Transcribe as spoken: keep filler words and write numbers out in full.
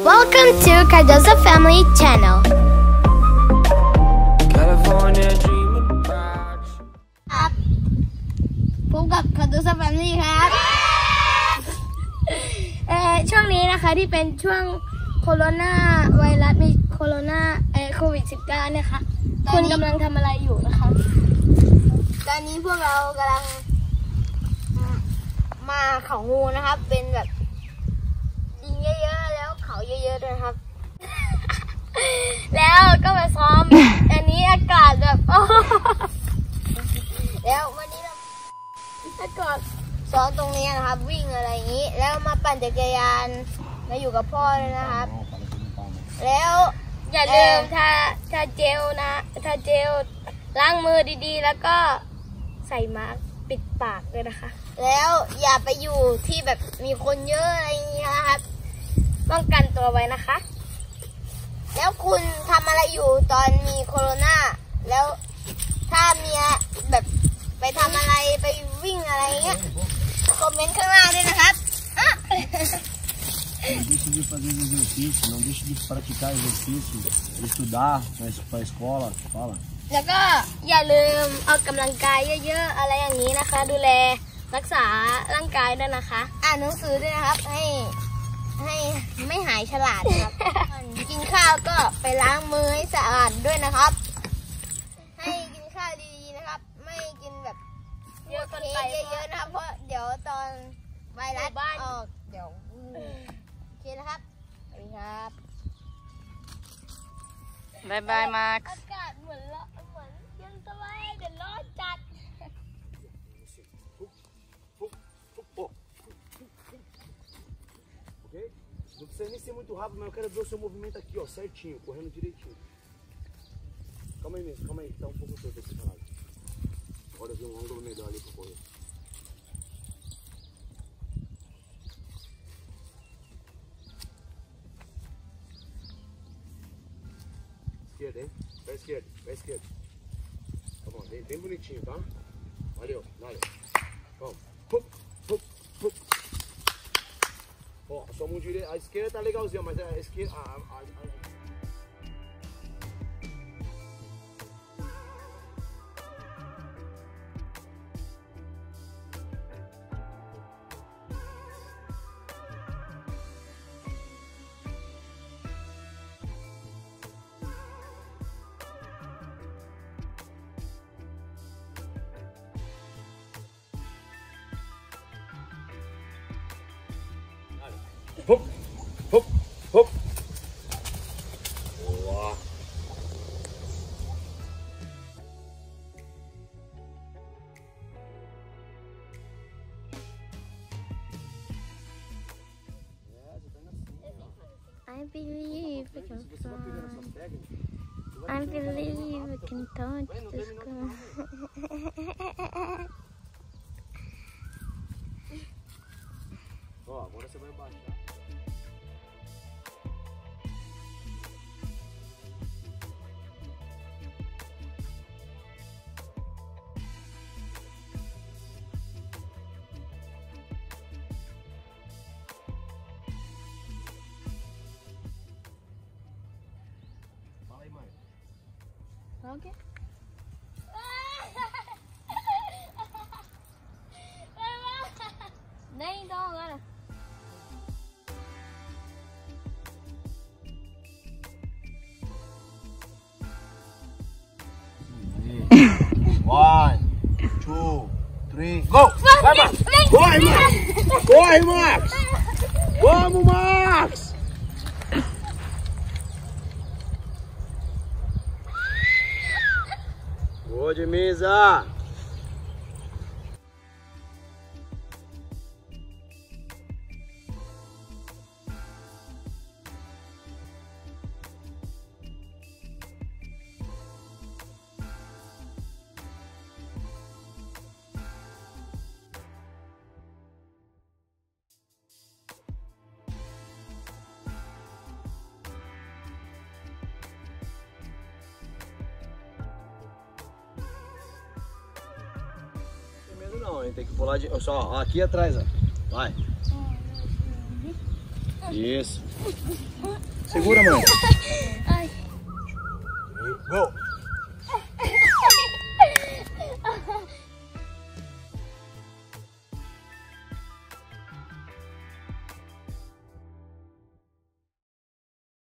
Welcome to Cardoso Family Channel. ครับพบกับ Cardoso Family ครับเอ่อช่วงนี้นะคะที่เป็นช่วงโคโรนาไวรัสมีโคโรนาเอ่อโควิด สิบเก้า เนี่ยค่ะคุณกำลังทำอะไรอยู่นะคะตอนนี้พวกเรากำลังมาเขางูนะครับเป็นแบบยิงเยอะๆแล้วเขาเยอะๆด้วยครับ แล้วก็มาซ้อม อันนี้อากาศแบบ แล้ววันนี้เราอากาศซ้อมตรงนี้นะครับวิ่งอะไรอย่างนี้แล้วมาปั่นจักรยานมาอยู่กับพ่อเลยนะครับแล้วอย่าลืมทาทาเจลนะทาเจลล้างมือดีๆแล้วก็ใส่มาสก์ปิดปากเลยนะคะแล้วอย่าไปอยู่ที่แบบมีคนเยอะอะไรอย่างนี้นะครับป้องกันตัวไว้นะคะแล้วคุณทำอะไรอยู่ตอนมีโควิด แล้วถ้ามีแบบไปทำอะไรไปวิ่งอะไรเงี้ยคอมเมนต์ข้างล่างด้วยนะครับ Não deixe de fazer exercício, não deixe de praticar exercício, estudar para a escola, fala. แล้วก็อย่าลืมออกกำลังกายเยอะๆอะไรอย่างนี้นะคะดูแลรักษาร่างกายด้วยนะคะอ่านหนังสือด้วยนะครับให้ให้ไม่หายฉลาดนะครับ กินข้าวก็ไปล้างมือให้สะอาดด้วยนะครับให้กินข้าวดีๆนะครับไม่กินแบบเยอะเกินไปเยอะๆนะครับเพราะเดี๋ยวตอนไวรัสออกเดี๋ยวโอเคนะครับสวัสดีครับบายบายมาร์คอากาศเหมือนละเหมือนเย็นสบายเดี๋ยวร้อนจัด Ok? Não precisa nem ser muito rápido, mas eu quero ver o seu movimento aqui, ó, certinho, correndo direitinho. Calma aí mesmo, calma aí, tá um pouco torto esse canal. Agora eu vi um ângulo melhor ali pra correr. Esquerda, hein? Pé esquerdo, pé esquerdo. Tá bom, bem, bem bonitinho, tá? Valeu, valeu. Vamos. Hup, hup, hup. Ó, a sua mão direita, a esquerda tá legalzinha, mas a esquerda... A, a, a... Hop, hop, hop. Boa. I believe we can fly. I believe we can touch the sky. Ó, agora você vai baixar. Fala aí, mãe. Ok. Nem então agora. One, two, three, go! Vai, Max! Corre, Max! Corre, Max! Vamos, Max! Boa de mesa! Não, a gente tem que pular de... Só, ó, aqui atrás, ó. Vai. Isso. Segura, mãe. Ai. Go.